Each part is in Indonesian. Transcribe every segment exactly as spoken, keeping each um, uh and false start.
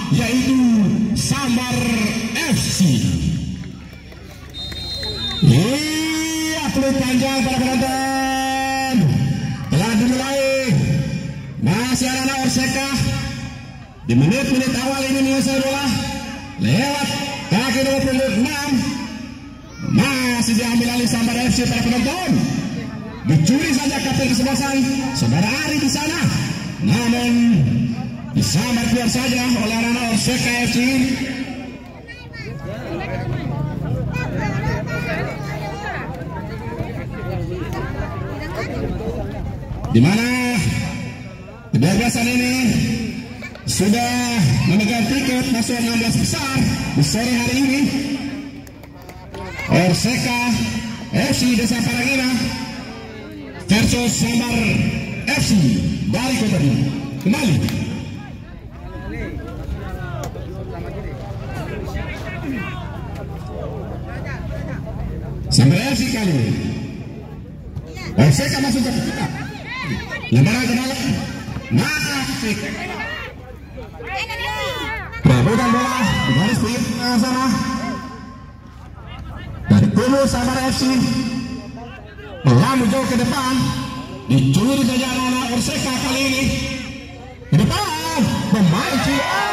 yaitu Sambar F C. Iya, peluit panjang para penonton telah dimulai. Masih anak Orseka di menit-menit awal ini menguasai bola lewat kaki nomor punggung enam. Masih diambil alih Sambar F C para penonton. Dicuri saja kapten kesebelasan saudara Ari di sana, namun disambar keluar saja oleh anak Orseka F C. Di mana kebebasan ini sudah memegang tiket masuk enam belas besar di sore hari ini. Orseka F C Desa Parangina versus Sambar F C dari Kota Bima. Kembali. Sambar F C kali ini. Orseka masuk ke kita. Lembaran ke dalam. Nah, fik. Perebutan bola di garis tengah sana. Dari kubu Sambar F C. Melaju jauh ke depan. Dicuri saja anak Orseka kali ini. Ke depan. Pemain Cina.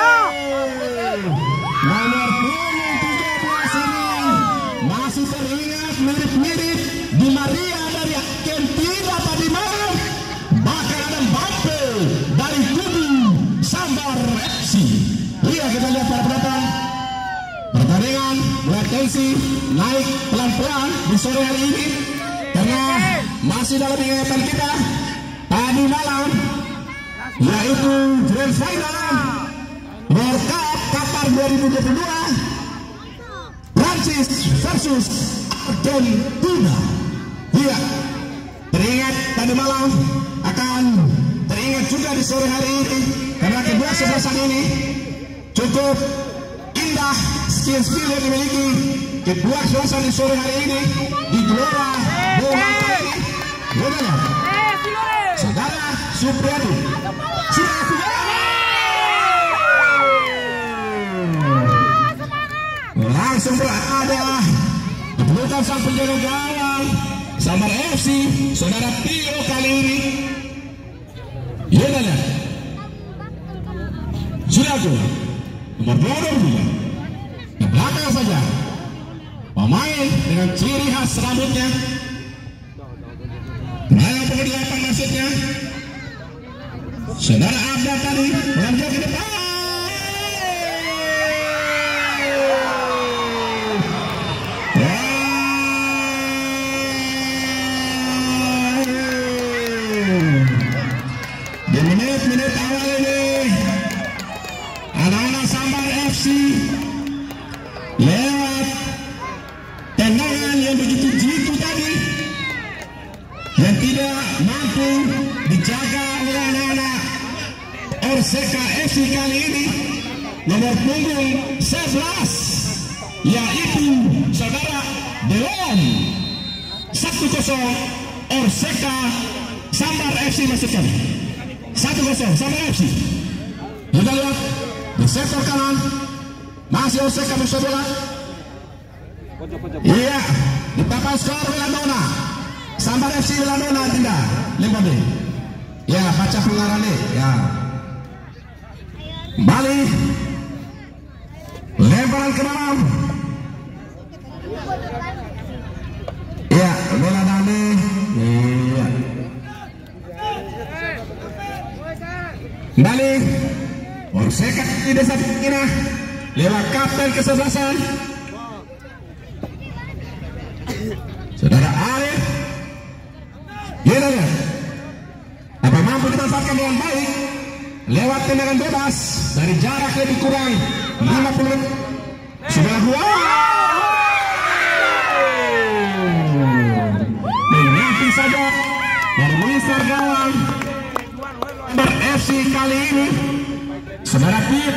Nomor punggung tiga belas ini masih teringat mirip-mirip di Maria dari Argentina tadi malam. Bahkan ada Mbappe dari kubu Sambar F C. Iya, kita lihat para penonton. Pertandingan mulai tensi naik pelan-pelan di sore hari ini karena masih dalam ingatan kita tadi malam, yaitu Grand Final World Cup Qatar dua ribu dua puluh dua, Prancis versus Argentina. Iya, teringat tadi malam akan teringat juga di sore hari ini karena kedua kesebelasan ini cukup indah skill-skill yang dimiliki kedua kesebelasan di sore hari ini di Gelora Bung Karno ini. Bagaimana? Saudara Supriyadi sudah langsung berada di pelukan sang penjaga gawang Sambar F C, saudara Tio kali ini. Iya, sudah aku nomor dua puluh dua di belakang saja pemain dengan ciri khas rambutnya, yang pukul delapan maksudnya saudara Abda tadi melaju ke depan. Di menit-menit awal ini anak-anak Sambar F C lewat tendangan yang begitu jitu tadi yang tidak mampu dijaga oleh anak-anak Orseka F C kali ini, nomor punggung sebelas yaitu saudara Delon. Satu kosong Orseka Sambar F C masuk kami. Satu kosong Sambar F C. Kita lihat di sektor kanan masih Orseka bisa bola. Iya, di papan skor Wilandona. Sambar F C Wilandona tidak lempar deh. Ya, baca pengarang deh. Ya. Kembali lemparan ke dalam. Iya, bola Dani. Iya. Kembali Orseka di Desa Parangina lewat kapten kesebelasan saudara Arif. Gila ya, apa mampu dimanfaatkan dengan baik lewat tendangan bebas dari jarak lebih kurang lima puluh. Sudah dua mengambil saja dari Mister Gawang Sambar F C kali ini saudara Pip.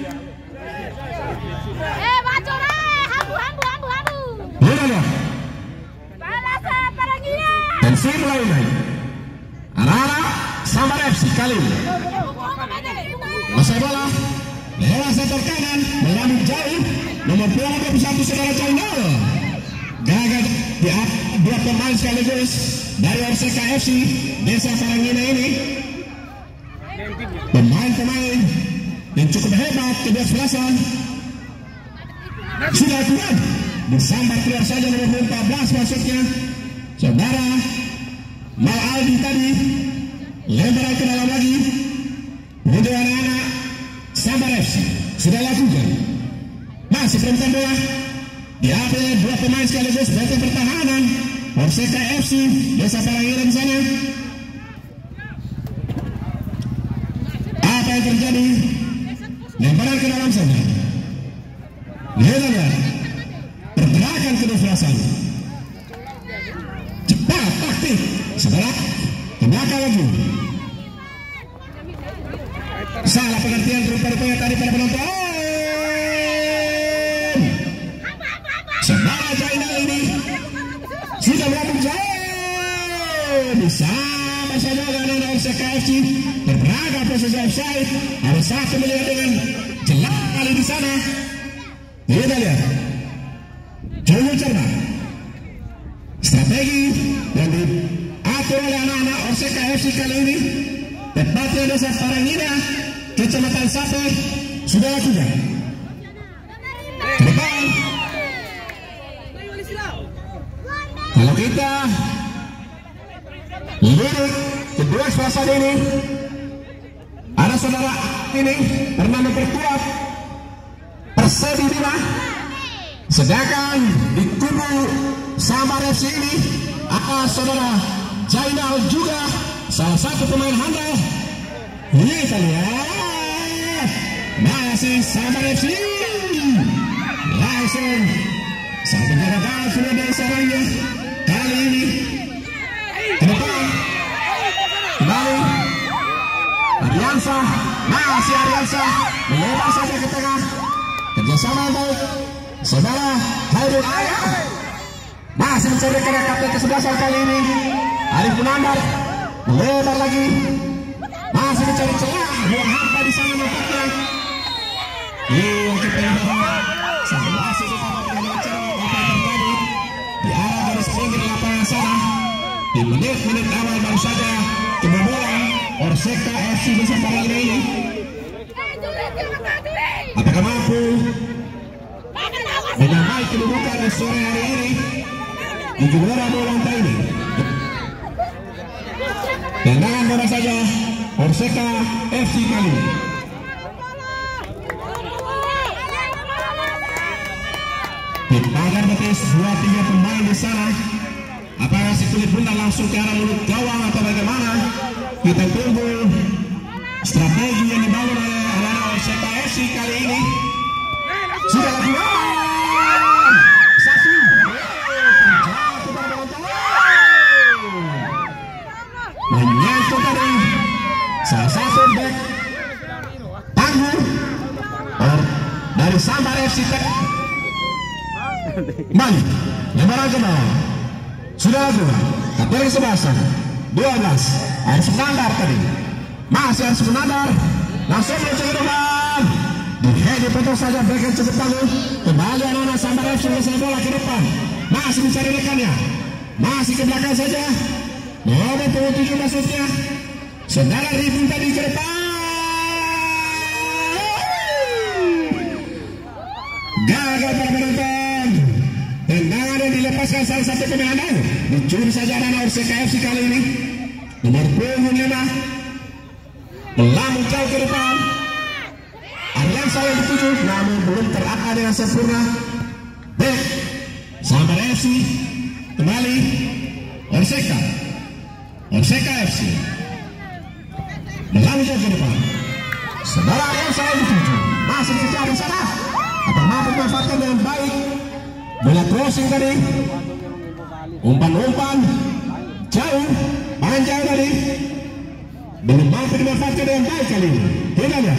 Eh, bacor eh, hambu hambu hambu hambu. Gila ya, Balasa Parangina. tensi mulai naik. Anak-anak Sambar F C kali ini masih bola lewat sektor kanan melalui jauh nomor dua puluh satu saudara Channel. Gagal di dua pemain sekaligus dari R C K F C Desa Parangina ini. Pemain-pemain yang cukup hebat kedua sebelasan sudah kuat disambar keluar saja nomor empat belas masuknya saudara Mal Aldi tadi lempar ke dalam lagi untuk anak-anak Sambar F C sudah lakukan masih perempuan bola diambil dua pemain sekaligus bagian pertahanan R C K F C Desa Parangina di sana. Apa yang terjadi? Lemparan ke dalam sana. Lihat lihat pergerakan kedua sebelasan cepat taktik sebelah ke belakang lagi. Salah pengertian rupa-rupanya tadi pada penonton. Saudara Jainal ini sudah melambung jauh bersama saja dengan R C K F C berberagam posisi offside. Ada satu melihat dengan jelas kali di sana. Kita lihat cukup cermat strategi yang diatur oleh anak-anak R C K F C kali ini. Tepatnya Desa Parangina Kecamatan Sape sudah lakukan ke depan. Kalau kita lirik kedua sebelasan ini ada saudara ini pernah memperkuat Persebi Bima, sedangkan di kubu Sambar F C ini ada saudara Jainal juga salah satu pemain handal. Ini kita lihat masih Sambar F C langsung satu gerakan sudah dari sarangnya kali ini ke depan kembali Ariansa, masih Ariansa melebar saja ke tengah. Kerjasama yang baik saudara Hairul Ayah masih mencari karya kapten kesebelasan kali ini. Arif Munandar melebar lagi masih mencari celah buang hampa di sana nampaknya. Iya kita sebelah sisi sama dengan mencari apa yang terjadi di arah garis pinggir lapangan sana. Di menit-menit awal baru saja kebobolan R C K F C Desa Parangina ini. Apakah mampu menyamai kedudukan di sore hari ini di juara bola lantai ini? Tendangan bola saja R C K F C kali ini. Di pagar betis dua tiga pemain di sana. Apakah si kulit bunda langsung ke arah mulut gawang atau bagaimana? Kita tunggu strategi yang dibangun oleh anak-anak R C K F C kali ini. Sudah lakukan satu menyentuh tadi salah satu back tangguh dari Sambar F C. Mali lebaran ke bawah sudah lakukan kapten sebelasan dua belas Aris Munandar tadi masih Aris Munandar langsung menuju ke depan. Dipotong saja bagian cukup tangguh. Kembali anak-anak Sambar F C selesai bola ke depan. Masih mencari rekannya. Masih ke belakang saja. Nomor tujuh maksudnya. Saudara Ribun tadi ke depan. Gagal para penonton. Tendangan yang dilepaskan salah satu pemain handal. Dicuri saja anak-anak R C K F C kali ini. Nomor punggung lima. Melambung jauh ke depan. Ariansa yang dituju namun belum terarah dengan sempurna. Back Sambar F C kembali R C K R C K F C melangkah ke depan. Saudara Ariansa yang dituju masih dikejar di sana. Apa mampu memanfaatkan dengan baik bola crossing tadi, umpan-umpan jauh panjang tadi belum mampu dimanfaatkan dengan baik kali ini. Kita lihat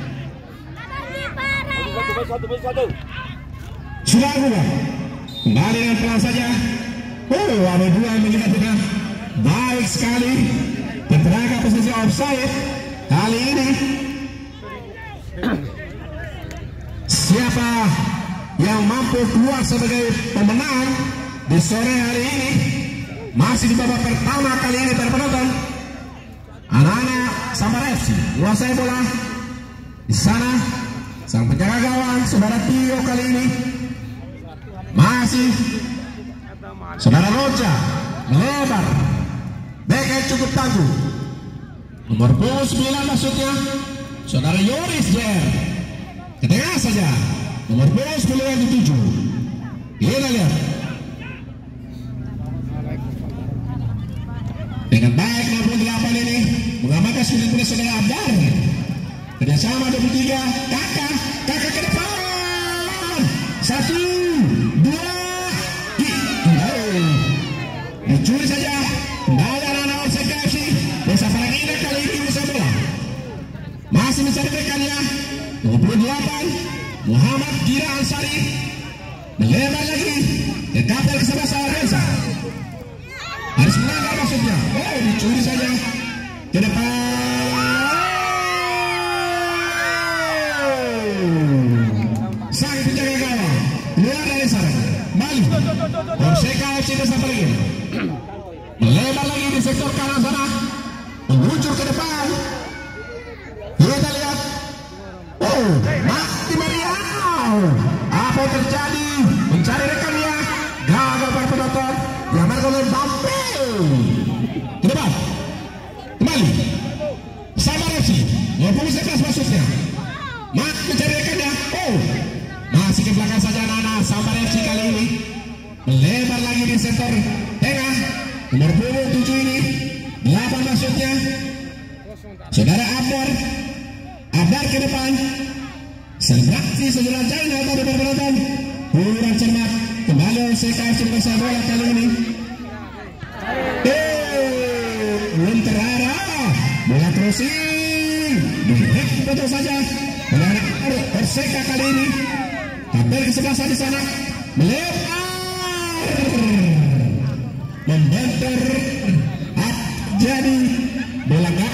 sudah juga kembali dengan pelan saja. Oh, ada dua yang menyebabkan baik sekali terteraga posisi offside kali ini. siapa yang mampu keluar sebagai pemenang di sore hari ini. Masih di babak pertama kali ini para penonton. Anak-anak Sambar F C menguasai bola. Di sana sang penjaga gawang saudara Tio kali ini masih saudara Roja melebar. Bek cukup tangguh. Nomor puluh sembilan maksudnya saudara Yoris Jer. Ke tengah saja. Nomor puluh sembilan tujuh. Kita lihat. Dengan baik enam puluh delapan ini mengamankan sulit punya saudara Abdar. Kerjasama dua puluh tiga. Kakak, kakak ke depan. Satu, dua, tiga. Dicuri saja. Kembali anak-anak Orseka F C. Desa Parangina kali ini bisa bola. Masih mencari rekannya. dua puluh delapan. Muhammad Gira Ansari. Melebar lagi. Ke kapal ke sebelah Sawah Reza. Harus melanggar maksudnya. Oh, dicuri saja. Ke depan. Sang penjaga gawang keluar dari sana. Balik. Orseka F C Desa Parangina. Melebar lagi di sektor kanan sana. Meluncur ke depan. Kita lihat. Oh, Makti Mariano. Apa yang terjadi? Mencari rekannya. Gagal para penonton. Diamankan oleh Mbappe. Ke depan. Kembali. Sambar F C. dua puluh sebelas maksudnya. Mak mencari rekannya. Oh, masih ke belakang saja anak-anak Sambar F C kali ini. Melebar lagi di sektor tengah. Nomor puluh tujuh ini. delapan maksudnya. Saudara Abdar. Abdar ke depan. Selebrasi saudara Jainal pada penonton. Kurang cermat. Kembali oleh C K F C bersama bola kali ini. Eh, belum terarah. Bola crossing. Direct betul saja. Bola Perseka kali ini. Tampil ke sebelah sana di sana. Melebar. Membentur. Jadi bola gak.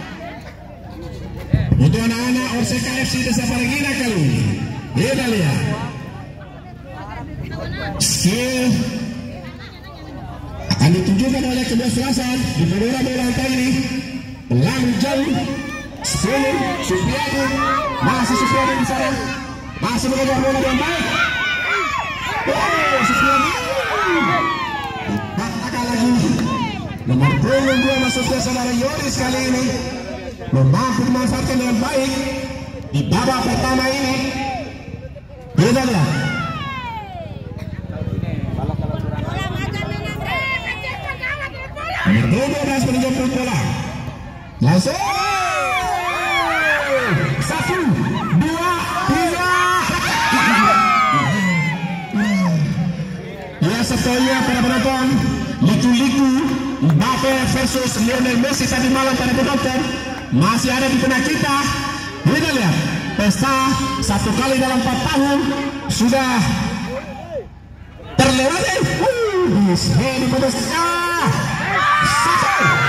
Untuk anak-anak Orseka F C Desa Parangina kali ini. Kita lihat. Skill akan ditunjukkan oleh kedua selasan di bola bola lantai ini. Pelang jauh. Sepuluh Supiadi. Masih Supiadi di sana. Masih mengejar bola dengan baik. Oh, Supiadi. Dipatahkan lagi. Nomor puluh dua maksudnya saudara Yoris kali ini mampu dimanfaatkan dengan baik di babak pertama ini. Kita lihat. Nomor dua belas menjemput bola. Langsung. Satu, dua, tiga. Ya sebetulnya para penonton, liku-liku Mbappe versus Lionel Messi tadi malam pada penonton masih ada di tengah kita. Kita lihat pesta satu kali dalam empat tahun sudah terlewati. Uh, ini putus. Ah, satu.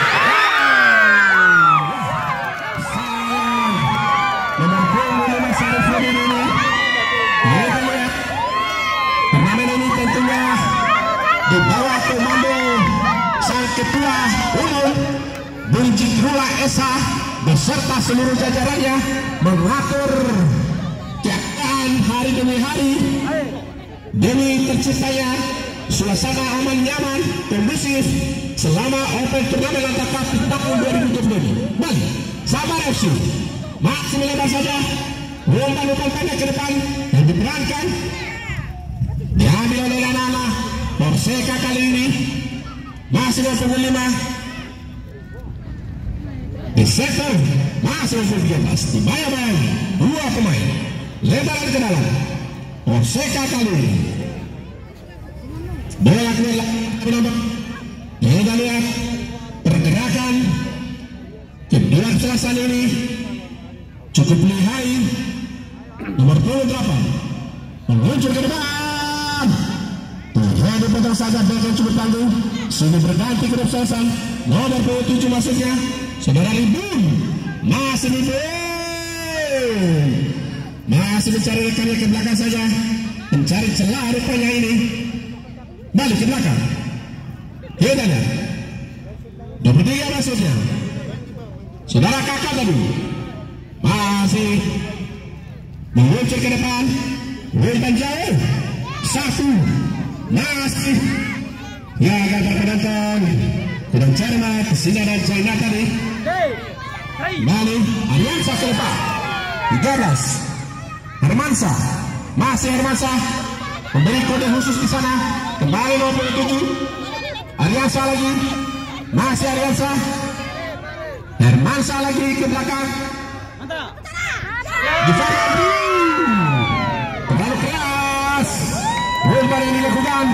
Nomor puluh lima Sarifudin ini. Kita lihat turnamen ini tentunya di bawah komando sang ketua umum Bung Jikrula Esa beserta seluruh jajarannya mengatur keadaan hari demi hari demi terciptanya suasana aman nyaman kondusif selama Open Turnamen Antar Cup di tahun dua ribu dua puluh dua. Baik, Sambar F C masih melebar saja. Umpan-umpan pendek ke depan yang diperankan diambil oleh anak-anak Perseka kali ini. Masih dua puluh lima di sektor masih dua puluh tiga belas dibayang-bayang dua pemain lebaran ke dalam Perseka kali ini. Bola keluar menambah. Kita lihat pergerakan kedua selasan ini cukup lihai. Nomor puluh delapan meluncur ke depan. Terjadi putar saja belakang cukup tangguh. Sudah berganti ke selasan. Nomor puluh tujuh maksudnya saudara Libun. Masih Libun. Masih mencari rekannya ke belakang saja, mencari celah rupanya ini. Balik ke belakang. Hidayat dua puluh tiga maksudnya. Saudara kakak tadi masih meluncur ke depan. Umpan jauh. Satu. Masih gagal berpenonton. Kurang cermat. Sini ada Jaina tadi. Balik Aryansa ke depan. tiga belas. Hermansa. Masih Hermansa memberi kode khusus di sana. Kembali dua puluh tujuh. Aryansa lagi. Masih Aryansa. Hermansa lagi ke belakang. Terlalu keras. Umpan yang dilakukan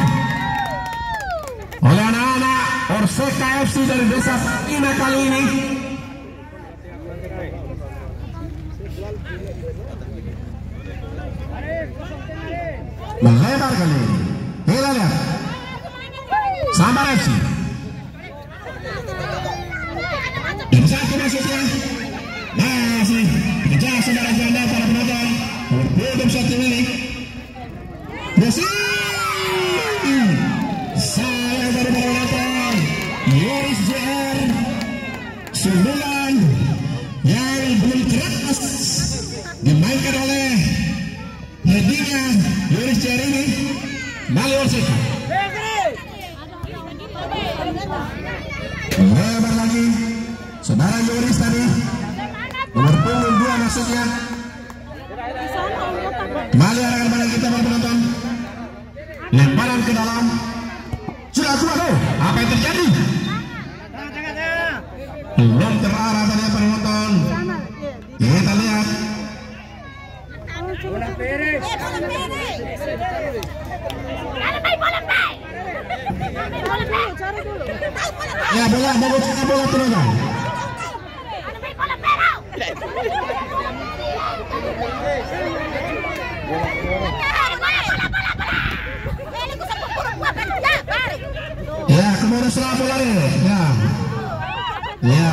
oleh anak-anak Orseka F C dari Desa Ina kali ini. Melebar kali ini. Kita lihat Sambar F C. Dan satu maksudnya masih kejar saudara janda para penonton. Berpuluh satu ini. Bersih. Sayang dari para penonton. Yoris J R sundulan yang belum keras dimainkan oleh headingnya Yoris J R ini. Bali Orseka. Lebar lagi saudara Yoris tadi nomor punggung dua maksudnya. Kembali arahkan pada kita para penonton. Lemparan ke dalam. Sudah sudah tuh. Apa yang terjadi? Belum terarah tadi para penonton. Kita lihat. Ya bola, bagus kita bola penonton. Ya, kemudian setelah bola ini. Ya. Ya.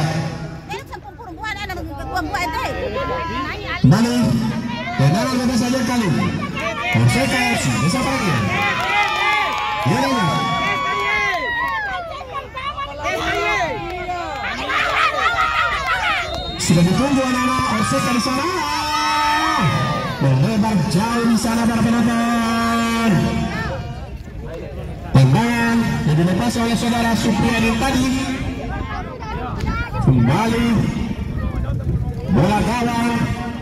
Kembali. Tendangan bebas saja kali. Orseka F C. Desa Parangina. Ya, ya. Sudah ditunggu anak-anak Orseka di sana. Melebar jauh di sana para penonton. Tendangan yang dilepas oleh saudara Supriyadi tadi. Kembali bola gawang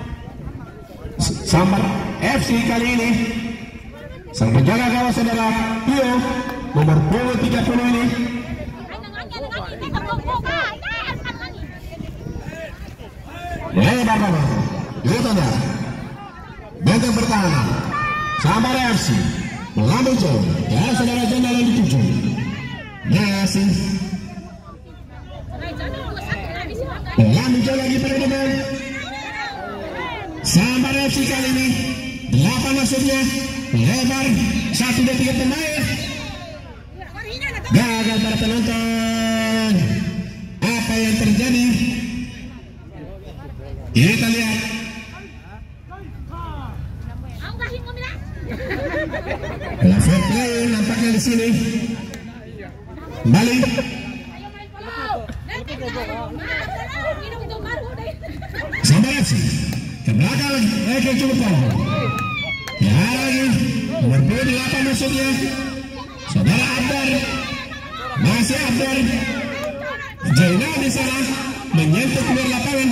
Sambar F C kali ini. Sang penjaga gawang saudara Pio nomor punggung tiga puluh ini. Lebar bawah. Itu dia. Benteng pertahanan Sambar F C mengambil jauh. Ya saudara janda yang dituju. Masih mengambil jauh lagi pada depan. Sambar F C kali ini delapan maksudnya. Lebar satu dan tiga pemain. Gagal para penonton. Apa yang terjadi? Kita lihat. Fair play nampaknya di sini. Kembali. Sambar F C ke belakang lagi. Eke cukup power. Ya lagi. Nomor delapan maksudnya. Saudara Abdar. Masih Abdar. Jaina di sana menyentuh keluar lapangan.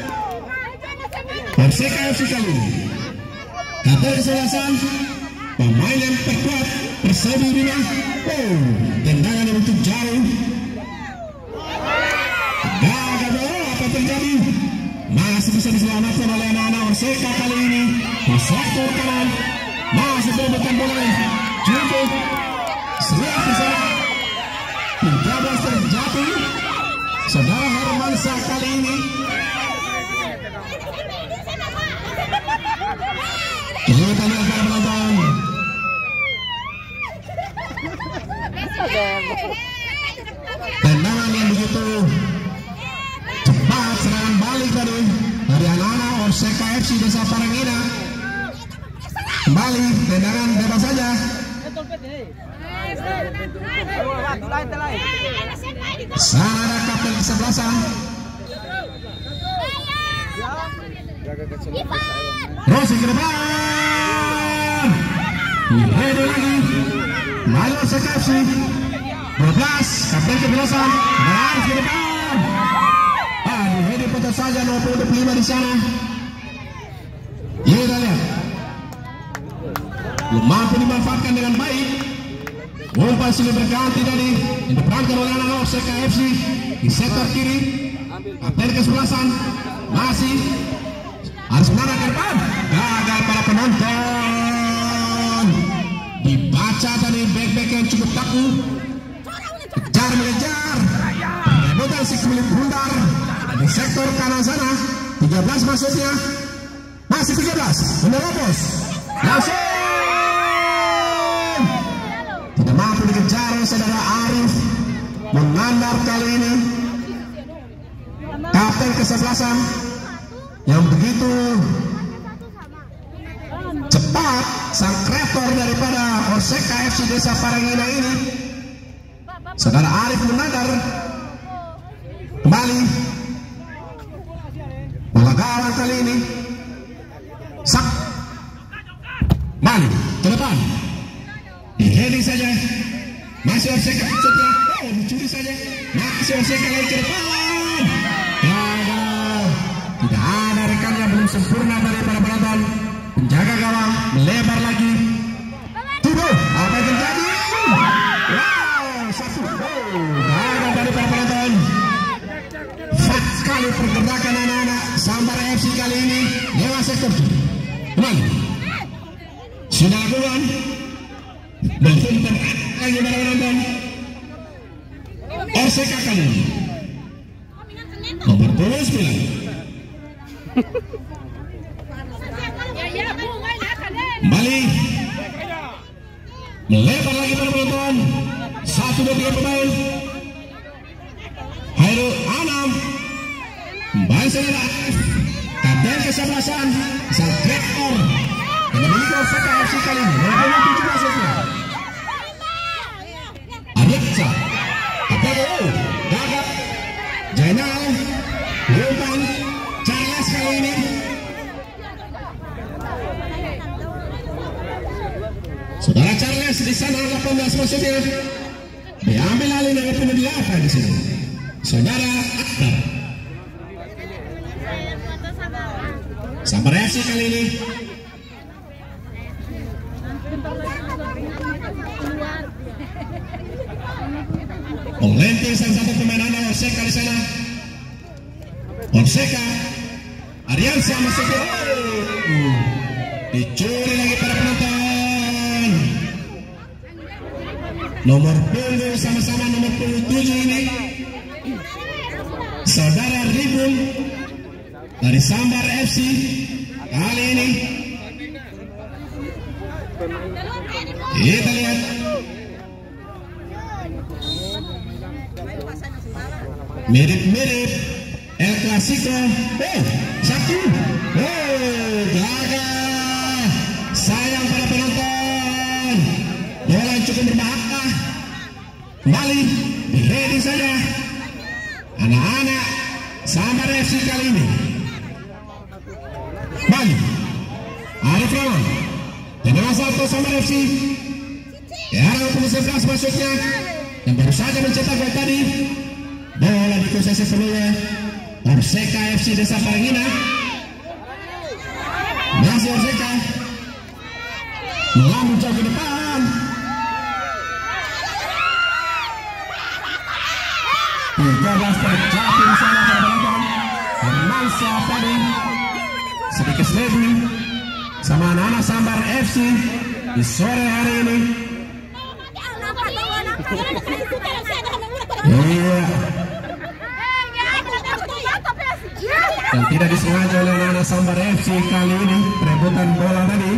Orseka F C kali ini. Kata kesalahan pemain yang terkuat Persebi Bina. Oh, tendangan yang untuk jauh. Gagal bola, apa terjadi? Masih bisa diselamatkan oleh anak-anak Orseka kali ini. Di sektor kanan masih berebutan bola. Cukup siap di sana. tiga belas terjatuh. Saudara Hermansa kali ini. Kita lihat para penonton. Tendangan yang begitu cepat, serangan balik tadi dari anak-anak Orseka F C Desa Parangina. Kembali tendangan bebas saja. Sana ada kapten kesebelasan. Rosi ke depan. Ready lagi. Malu Sekasi. dua belas kapten kesebelasan. Arif ke depan. Ah, ready putar saja dua puluh lima di sana. Ini kita lihat. Belum mampu dimanfaatkan dengan baik. Umpan silih berganti tadi yang diperankan oleh anak Oseka F C di sektor kiri. Kapten kesebelasan masih harus menarah ke depan. Gagal para penonton. Dibaca tadi back-back yang cukup kaku. Kejar mengejar. Rebutan si kulit bundar di sektor kanan sana. tiga belas maksudnya. Masih tiga belas. Menerobos. Langsung. Tidak mampu dikejar saudara Arif. Mengandar kali ini. Kapten kesebelasan yang begitu cepat, sang kreator daripada Oseka F C Desa Parangina ini. Saudara Arif menadar kembali. Bola gawang kali ini. Sak Mali ke depan. Heading saja. Masih Oseka maksudnya. Oh, dicuri saja. Masih Oseka lagi ke depan. Gagal. Tidak ada rekannya, belum sempurna daripada penonton. Penjaga gawang melebar lagi. Tubuh, apa yang terjadi? Wow, satu. Oh, gagal daripada penonton. Fat sekali pergerakan anak-anak Sambar F C kali ini. Lewat sektor kembali. Sudah lakukan. Belum lagi para penonton. Oseka kali ini. Nomor dua puluh sembilan. Kembali melebar lagi para penonton. Satu dua tiga pemain. Hairul Anam. Kembali saudara kapten kesebelasan sang kreator yang memiliki Oseka F C kali ini. Nomor tujuh belas ya. Adiksa. Kapten dulu. Gagap. Jainal. Umpan Charles kali ini. Saudara Charles di sana delapan belas maksudnya. Diambil alih dari pendidikan di sini. Saudara Akbar. Sambar F C kali ini. Melenting salah satu pemain anda Oseka di sana. Oseka Ariansa masuk ke uh, dicuri lagi para penonton. Nomor punggung sama-sama nomor punggung tujuh ini saudara Ribun dari Sambar F C kali ini. Kita lihat mirip-mirip El Clasico. Oh, satu. Oh, gagal. Sayang pada penonton. Bola cukup berbahaya. Kembali, ready saja. Anak-anak Sambar F C kali ini. Kembali. Arif Rahman. Tendangan satu Sambar F C. Ya, dua puluh sebelas masuknya. Yang baru saja mencetak gol tadi. Bola dikuasai sepenuhnya Oseka F C Desa Parangina. Masih Oseka melambung jauh ke depan. tiga belas terjatuh di sana pada penonton. Hermansyah tadi sedikit selebi sama anak-anak Sambar F C di sore hari ini. Iya. Yang tidak disengaja oleh anak-anak Sambar F C kali ini perebutan bola tadi.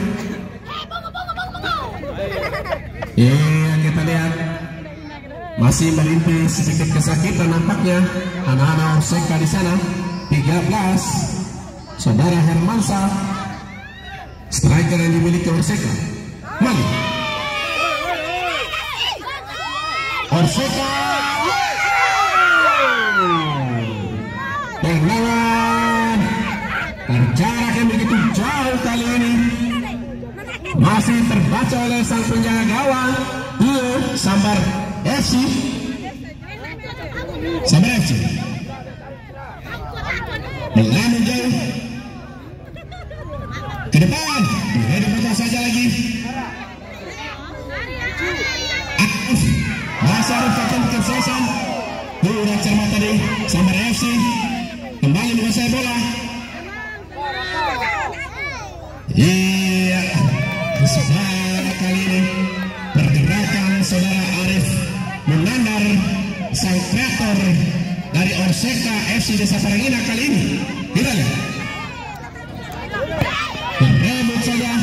Iya, kita lihat masih merintih sedikit kesakitan nampaknya anak-anak Oseka di sana. Tiga belas saudara Hermansyah Striker yang dimiliki Orseka. Mali. Orseka. Tendangan terjarak yang begitu jauh kali ini. Masih terbaca oleh sang penjaga gawang Tio Sambar F C. Sambar F C melanda jauh ke depan, dihadap betul saja lagi. Aktif masih ada faktor kesuksesan. Sudah cermat tadi Sambar F C kembali menguasai bola. Iya, sebenarnya kali ini pergerakan saudara Arif Munandar, sang kreator dari Orseka F C Desa Parangina kali ini. Kita lihat berebut saja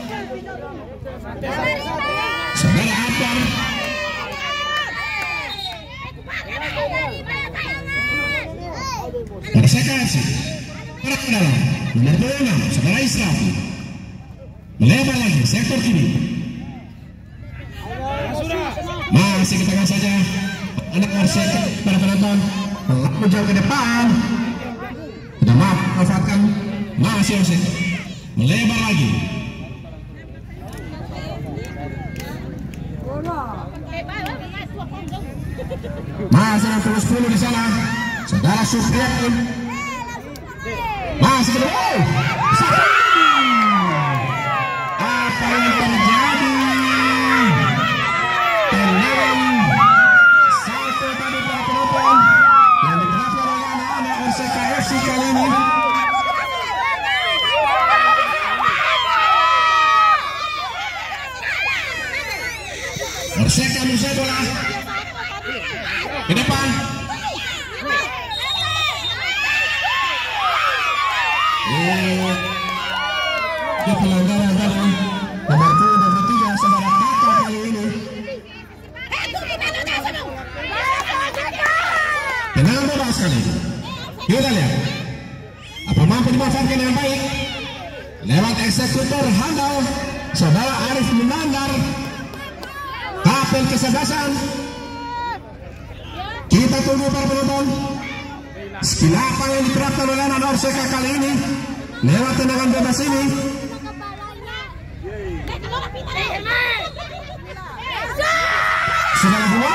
saudara Apar. Orseka F C gerak ke dalam nomor dua puluh enam saudara Israf melebar lagi sektor kiri. Masih ke tengah saja anak Orseka para penonton melakukan jauh ke depan. Sudah maaf manfaatkan. Masih Orseka melebar lagi. Masih nomor sepuluh di sana saudara Supriyatin. Masih ke depan. Apa yang terjadi? Tendangan satu tadi para penonton yang digerakkan oleh anak-anak Orseka F C kali ini. Orseka menguasai bola ke depan. Dia pelanggaran tadi nomor dua puluh tiga saudara Kakak kali ini. Tendangan bebas sekali. Kita lihat apa mampu dimanfaatkan yang baik lewat eksekutor handal saudara Arif Munandar, kapten kesebelasan. Kita tunggu para penonton skill apa yang diterapkan oleh anak Orseka kali ini lewat tendangan bebas ini. Sudah dua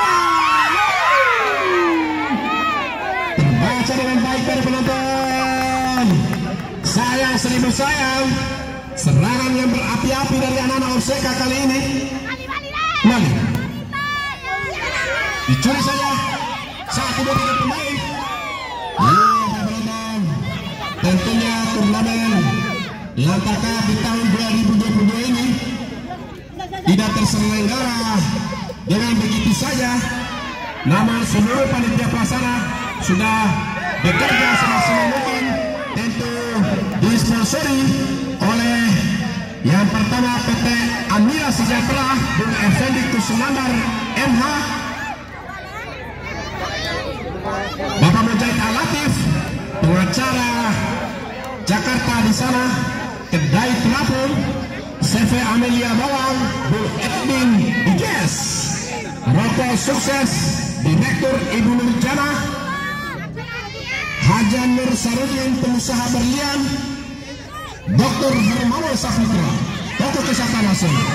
terbaca dengan baik para penonton. Sayang seribu sayang serangan yang berapi-api dari anak-anak Orseka kali ini. Mali dicuri saja satu dua tiga pemain. Iya para penonton, tentunya turnamen Lantakap di tahun dua ribu dua puluh dua ini tidak terselenggara dengan begitu saja. Namun seluruh panitia pelaksana sudah bekerja semaksimal mungkin, tentu disponsori oleh yang pertama P T Amira Sejahtera Bung Effendi Kusumandar M H, Bapak Mujahid Al-Latif, pengacara Jakarta di sana, Kedai Terapung, C V Amelia Bawang, Bung Edwin Iges, Rokok Sukses, Direktur Ibu Nurjana, Hajan Nur Sarudin, pengusaha berlian, Doktor Hermawan Safitra, Dokter Kesehatan Nasional.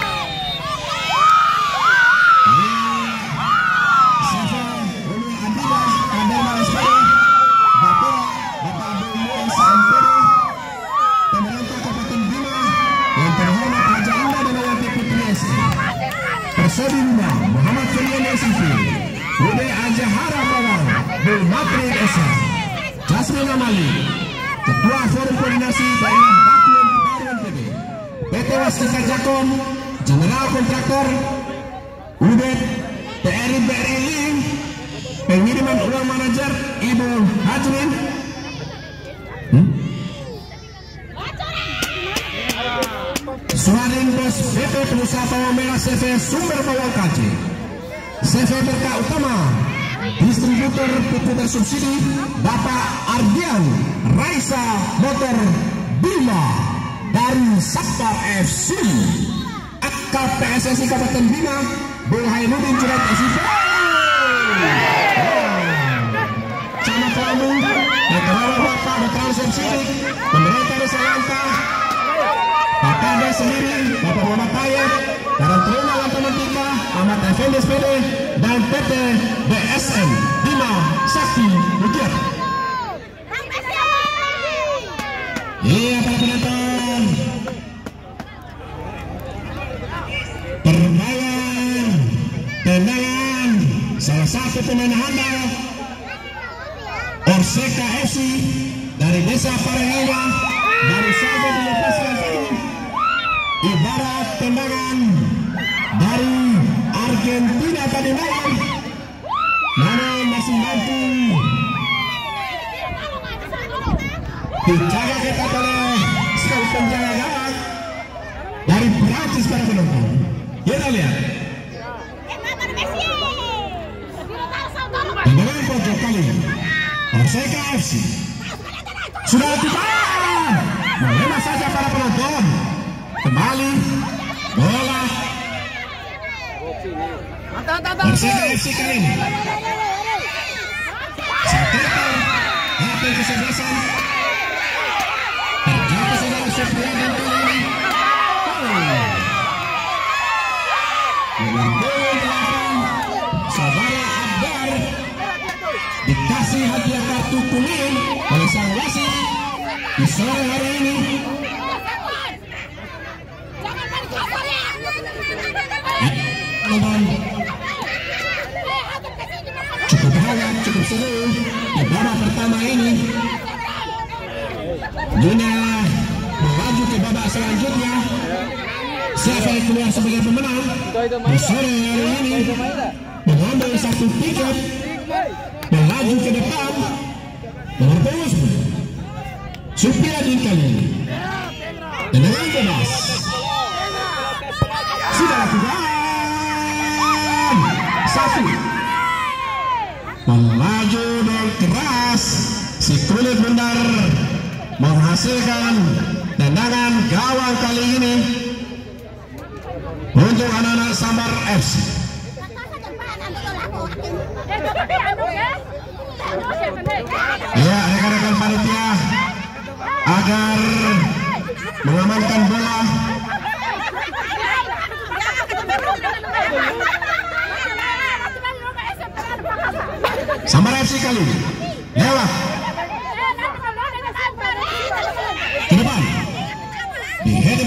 Persodina Muhammad Firman S V, Bude Ajahara Bawang, Bul Matri Esa, Jasmine Amali, Ketua Forum Koordinasi Daerah Bakuan Baruan P D, P T Wastika Jakom, General Kontraktor, Udet, T R I B R I Link, Pengiriman Uang Manajer Ibu Hajrin, hmm? Suharin Bos B P Pengusaha Bawang Merah C V Sumber Bawang K C, C V Berkah Utama, distributor pupuk bersubsidi Bapak Ardian Raisa Motor Bima, dari Sabta F C. A K P S S I Kabupaten Bima, Bung Hainuddin Junaid S I P. Sama Pelamu, Ketua Bapak Dr. Sidik, pemerintah Desa Lantah, Pak Kades sendiri, Bapak Muhammad Tayyip, Karantina Lantah Mentika, Ahmad Effendi S P D, dan P T B S M Bima Sakti Bukit. Iya para penonton, permainan tendangan salah satu pemain handal Orseka F C dari Desa Parenganga dari sahabat dilepaskan ini, ibarat tendangan dari Argentina tadi malam, namun masih mampu dijaga ketat oleh sekali penjaga gawang dari Prancis para penonton. Kita lihat tendangan pojok kali Orseka F C sudah dipakai, melena saja para penonton. Kembali bola Orseka F C kali ini Saketer hampir kesebelasan terjatuh saudara Sofian dan kali ini nomor delapan saudara Abdar dikasih hadiah kartu kuning oleh sang wasit di sore hari ini. Cukup hangat, cukup seru di babak pertama ini. Guna melaju ke babak selanjutnya. Siapa yang keluar sebagai pemenang di sore hari ini mengambil satu tiket melaju ke depan nomor dua Supiadin kali ini tendangan bebas sudah lakukan satu melaju dan keras si kulit bundar menghasilkan tendangan gawang kali ini untuk anak-anak Sambar F C. Ya, rekan-rekan panitia agar mengamankan bola. Sambar F C kali ini lewat ke depan di head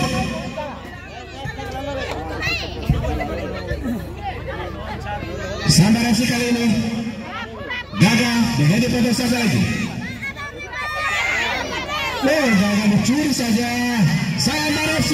Sambar F C kali ini gagal di head pada saja lagi. Oh, jangan dicuri saja. Sambar F C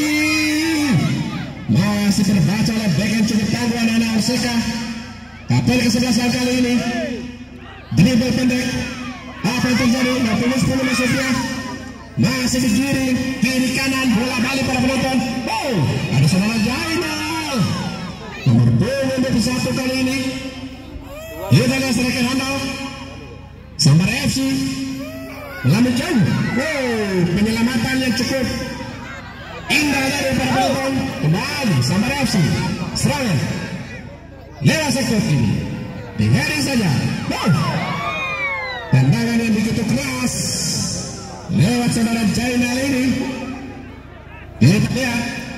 masih terbaca oleh backhand cukup tangguh anak-anak Orseka. Kapal kesebelasan kali ini dribble pendek. Apa yang terjadi? enam puluh sepuluh maksudnya masih digiring kiri kanan, bola balik para penonton. Oh, ada saudara Jainal nomor dua puluh satu kali ini. Kita lihat serahkan handal Sambar F C mengambil jauh. Wow, penyelamatan yang cukup indah dari para penonton. Kembali Sambar F C serangan lewat sektor kiri diheri saja. Wow, tendangan yang begitu keras lewat saudara Jainal ini. Kita lihat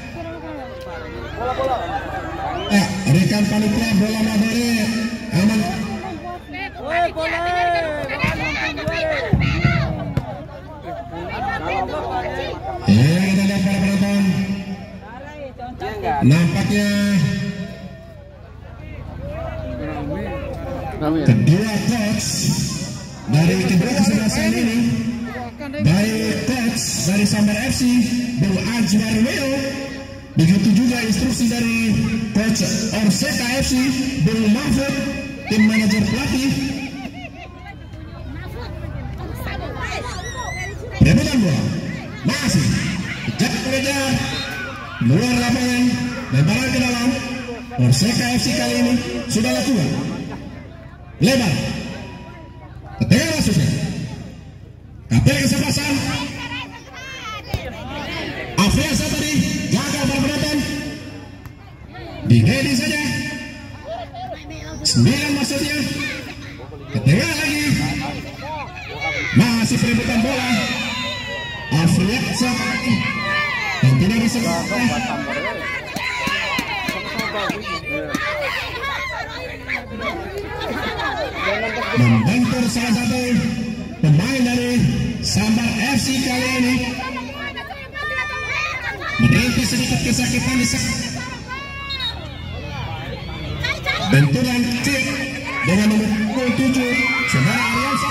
eh, rekan panitia bola Madore aman. Ya, kita lihat para penonton. Nampaknya kedua coach dari kedua kesebelasan ini, baik coach dari Sambar F C Bung Ajwar Romeo, begitu juga instruksi dari coach Orseka F C Bung Mahfud, tim manajer pelatih. Rebutan bola masih jatuh kejar luar lapangan, lebaran ke dalam. Orseka F C kali ini sudah lakukan lebar ke tengah masuknya. Kapal kesebelasan Masih perebutan bola. Afriansa dan tidak bisa membentur salah satu pemain dari Sambar F C kali ini. Merintis sedikit kesakitan di benturan kecil dengan nomor tujuh saudara Ariansa.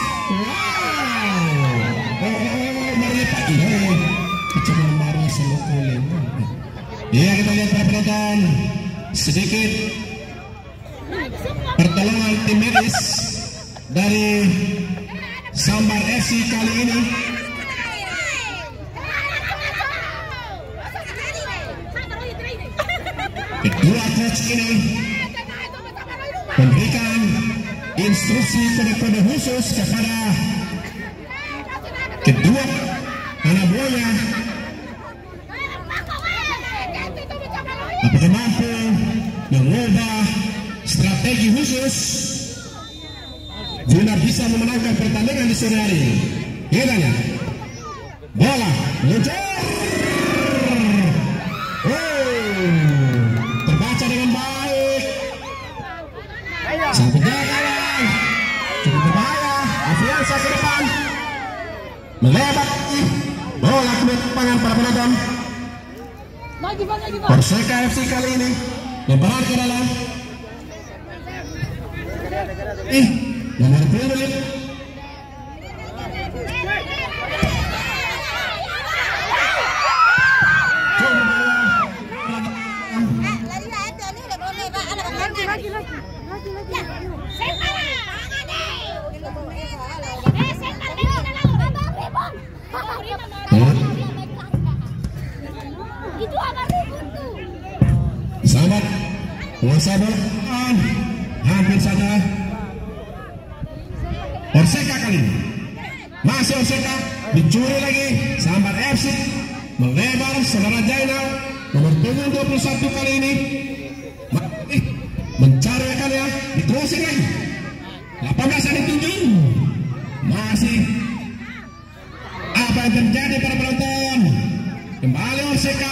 Wow, oh, oh, melipat ini kecil baru seluruh. Ya, kita lihat para penonton sedikit pertolongan tim medis dari Sambar F C kali ini. Kedua coach ini memberikan instruksi kode-kode khusus kepada kedua anak buahnya apakah mampu mengubah strategi khusus guna bisa memenangkan pertandingan di sore hari. Kiranya bola luncur. Terbaca dengan baik. Sang penjaga cukup berbahaya. Afriansa ke depan melebat bola ke tangan para penonton. Perseka F C kali ini lemparan ke dalam. Ih, nomor sepuluh menit. Sahabat penguasa bola hampir saja Orseka kali ini masih Orseka dicuri lagi. Sambar F C melebar saudara Jainal nomor punggung dua puluh satu kali ini eh, mencari kali ya dikrosin lagi delapan belas yang ditunjuk. Masih apa yang terjadi para penonton? Kembali Orseka.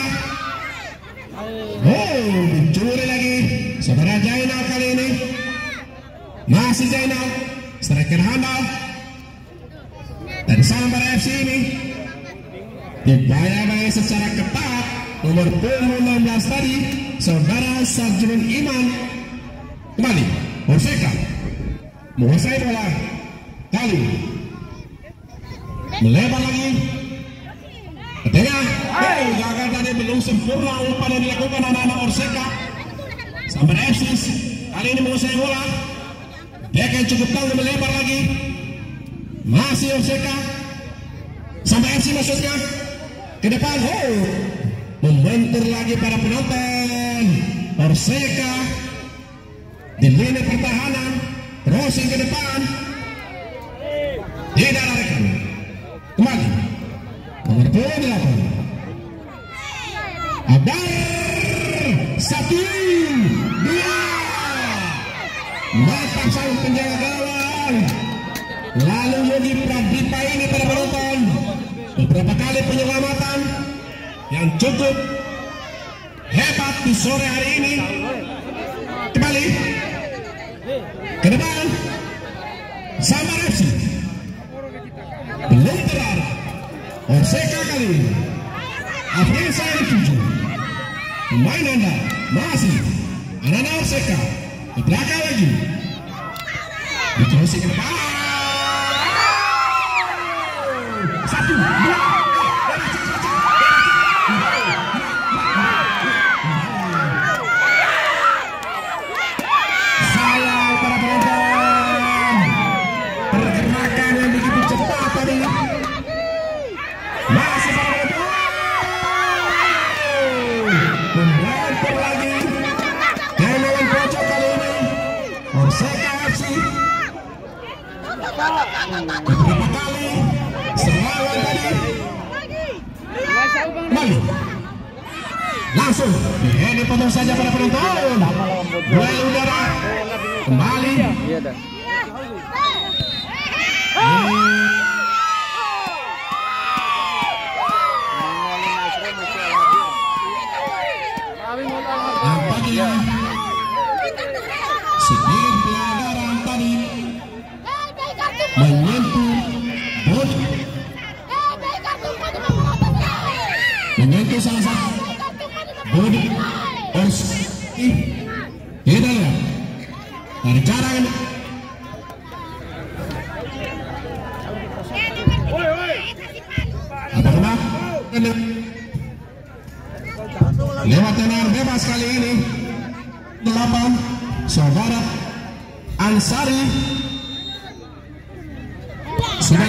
Oh, dicuri lagi saudara Jainal kali ini. Masih Jainal striker handal dan Sambar F C ini dibayar-bayar secara ketat nomor punggung enam belas tadi saudara Sarjun Iman. Kembali Orseka menguasai bola kali melebar lagi ke tengah. Oh, gagal tadi, belum sempurna umpan yang dilakukan anak-anak Orseka. Sambar F C kali ini menguasai bola. Dia akan cukup tangguh melebar lagi. Masih Orseka. Sambar F C maksudnya ke depan. Oh, membentur lagi para penonton. Orseka di lini pertahanan, crossing ke depan. Tidak larikan. Kembali nomor dua puluh delapan. Adar satu dua mantap sang penjaga gawang. Lalu Yogi Pradita ini pada penonton beberapa kali penyelamatan yang cukup hebat di sore hari ini. Kembali ke depan Sambar F C belum terarah. Orseka kali ini Afriansa yang tujuh pemain anda masih anak-anak Orseka di belakang lagi diterusi ke depan. Satu dua sayang para penonton, pergerakan yang begitu cepat tadi. Masih para penonton membantu lagi kenalan pojok kali ini Orseka F C. Beberapa kali serangan tadi kembali langsung ini potong saja pada penonton. Duel udara kembali. menyentuh salah satu bodi ors. Kita lihat dari cara ini. Apa kena? Lewat tenor bebas kali ini delapan saudara Ansari sudah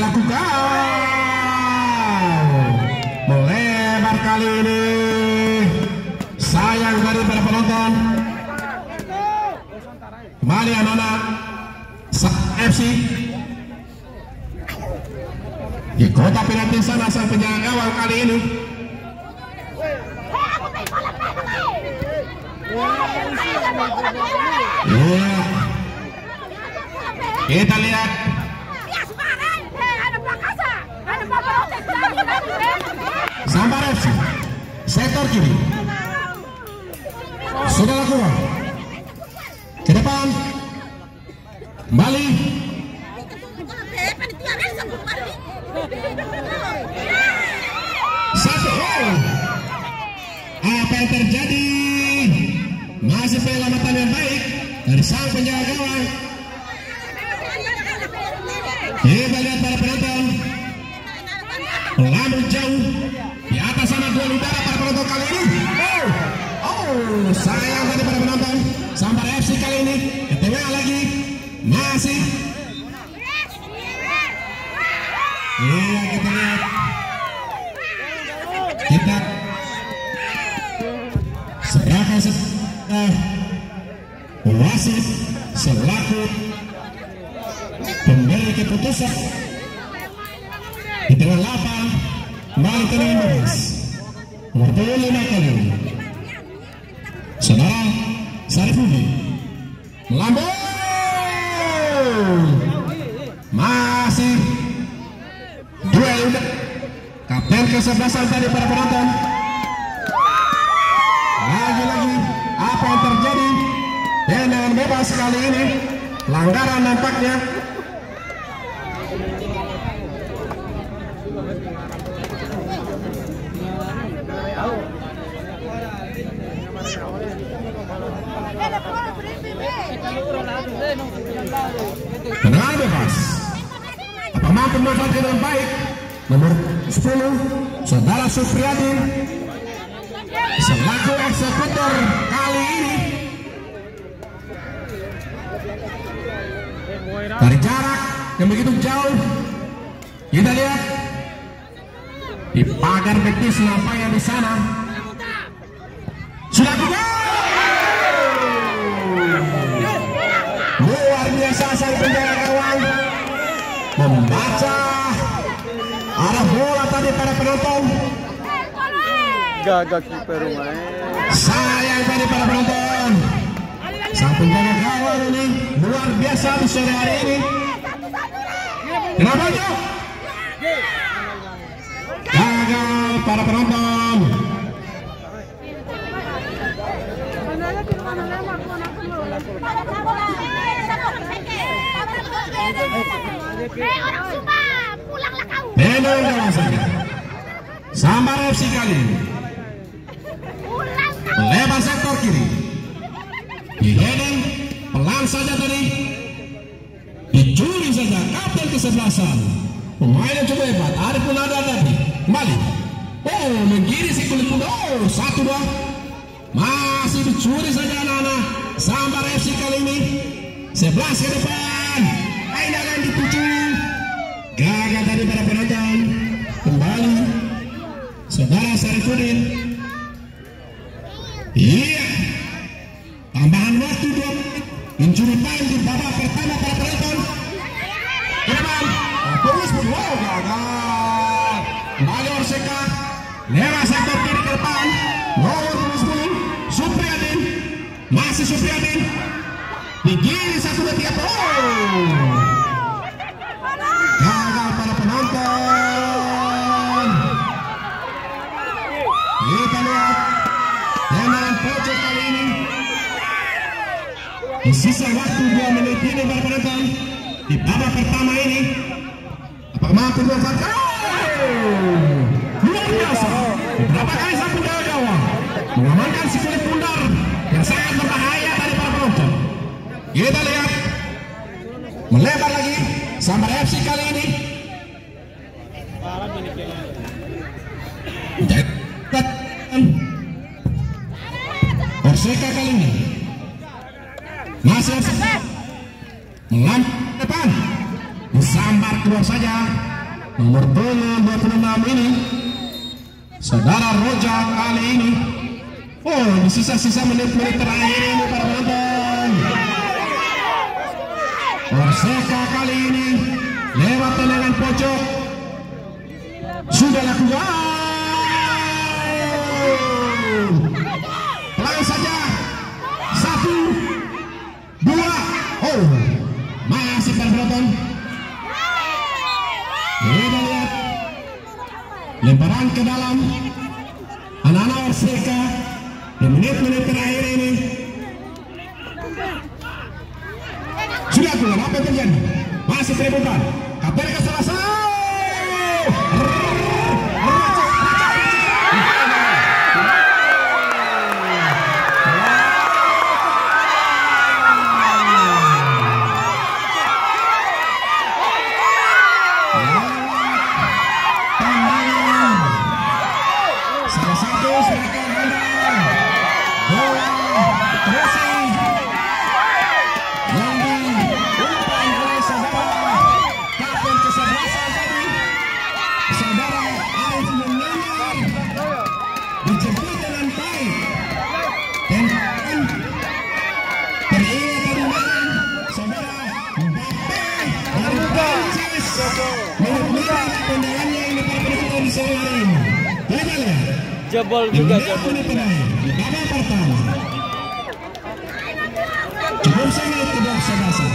lakukan melebar kali ini, sayang dari para penonton. Kembali anak-anak F C di kota penalti sana, sang penjaga gawang kali ini. Ya, kita lihat Sambar F C sektor kiri sudah lakukan ke depan, kembali satu. Apa yang terjadi? Masih penyelamatan yang baik dari sang penjaga gawang. Kita lihat para penonton melambung jauh di atas sana, dua udara para penonton kali ini. Oh, oh, sayang tadi para penonton. Sambar F C kali ini ke tengah lagi, masih. Iya, kita lihat. Kita serahkan setelah wasit selaku pemberi keputusan di tengah lapang. Kembali ke nomor bebas nomor dua puluh lima kali ini saudara Sarifudi melambung, masih duel udah kapten kesebelasan tadi para penonton. Lagi-lagi apa yang terjadi? Tendangan bebas kali ini, pelanggaran nampaknya. Tendangan bebas. Apa mampu memanfaatkan dengan baik? Nomor sepuluh saudara Supriyadi selaku eksekutor kali ini. Dari jarak yang begitu jauh, kita lihat di pagar betis nampak yang di sana sudah gol. Luar biasa sang penjaga gawang membaca arah bola tadi para penonton. Gagal kiper rumah. Sayang tadi para penonton. Sang penjaga gawang ini luar biasa di sore hari ini. Kenapa itu? Gagal para penonton. Tenang gawang saja. Sambar F C kali ini lebar sektor kiri, di heading pelan saja tadi, dicuri saja kapten kesebelasan, pemain yang cukup hebat. Arif pun ada tadi kembali, oh menggiri si kulit muda. Oh satu dua, masih dicuri saja anak-anak Sambar F C kali ini. Sebelas ke depan, tendangan dituju, gagal tadi para penonton. Kembali saudara Sarifudin. Iya, tambahan waktu dua menit, mencuri poin di babak pertama para penonton. Ke depan, terus wow gagal. Kembali Orseka, lewat sektor kiri ke depan, nomor sepuluh Supriyadin, masih Supriyadin, digini satu dua tiga. Oh, gagal para penonton. Kita lihat tendangan pojok kali ini. Di sisa waktu dua menit ini para penonton di babak pertama ini, apakah mampu memanfaatkan? Oh, luar biasa. Beberapa kali sapu gawang mengamankan si kulit bundar yang sangat berbahaya dari para penonton. Kita lihat melebar lagi Sambar F C kali ini. Orseka kali ini masih melamp depan, disambar keluar saja nomor dua puluh enam ini saudara Roja kali ini. Oh, di sisa-sisa menit-menit terakhir ini para penonton, Orseka kali ini lewat tendangan pojok sudah lakukan. Pelan saja, satu, dua, oh, masih para penonton. Kita lihat lemparan ke dalam anak-anak Orseka di menit-menit terakhir ini. Sudah keluar, apa yang terjadi? Masih keributan. Kapten ke selesai. Salah satu striker handal bola crossing yang diumpan oleh saudara kapten kesebelasan tadi, saudara Arif Munawar, dijemput dengan baik dan teringat tadi malam saudara Mbappe dari Prancis menit-menit tendangannya ini para penonton di sore hari ini. Kita lihat jebol juga jebol juga. Babak pertama cukup sangat kedua sebasa.